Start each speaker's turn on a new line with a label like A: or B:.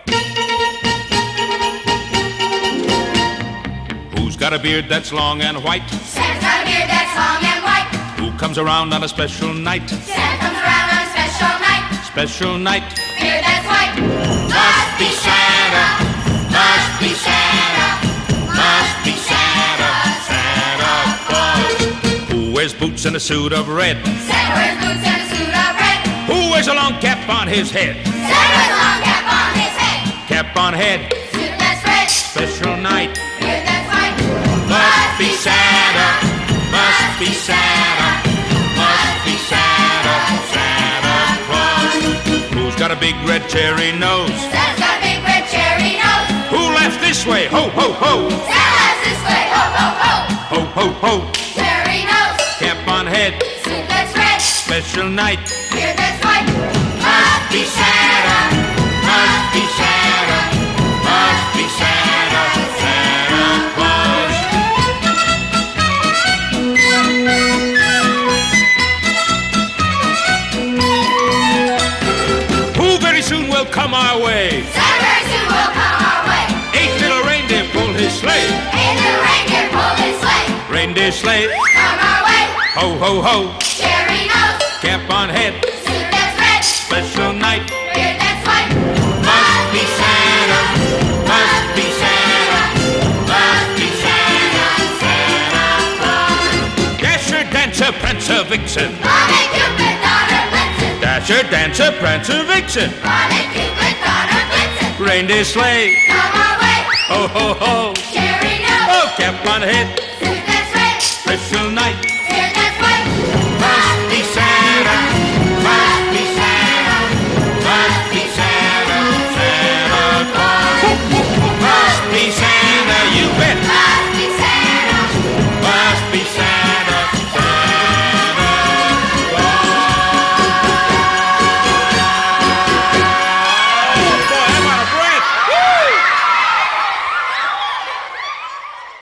A: Who's got a beard that's long and white?
B: Santa's got a beard that's long and white.
A: Who comes around on a special night?
B: Santa comes around on a special night.
A: Special night.
B: Beard that's white. Must be Santa. Must be Santa. Must be Santa. Santa Claus.
A: Who wears boots and a suit of red?
B: Santa wears boots and a suit of red.
A: Who wears a long cap on his head?
B: Santa wears a long cap on his head.
A: Cap on head.
B: Suit that's red.
A: Special night.
B: Beard that's white.
A: Must be Santa. Must be Santa. Must be Santa. Santa Claus. Who's got a big red cherry nose?
B: Santa's got a big red cherry nose.
A: Who laughs this way? Ho, ho, ho.
B: Santa laughs this way. Ho, ho, ho.
A: Ho, ho, ho.
B: Cherry nose.
A: Cap on head.
B: Suit that's red.
A: Special night.
B: Beard that's white. Must be Santa.
A: Must be Santa. Must be Santa. Santa Claus. Who very soon will come our way?
B: Santa very soon will come our way.
A: 8 little reindeer pull his sleigh.
B: 8 little reindeer pull his sleigh.
A: Reindeer sleigh.
B: Come our way.
A: Ho, ho, ho.
B: Cherry nose.
A: Cap on head.
B: Suit that's red.
A: Special night.
B: Beard that's white.
A: Must be Santa. Must be Santa. Must be Santa. Santa Claus. Dasher, Dancer, Prancer, Vixen.
B: Comet, Cupid, Donner, Blitzen.
A: Dasher, Dancer, Prancer, Vixen.
B: Comet, Cupid, Donner, Blitzen.
A: Reindeer sleigh.
B: Come our way.
A: Ho, ho, ho.
B: Cherry nose.
A: Oh, cap on head.
B: Suit that's red.
A: Special night.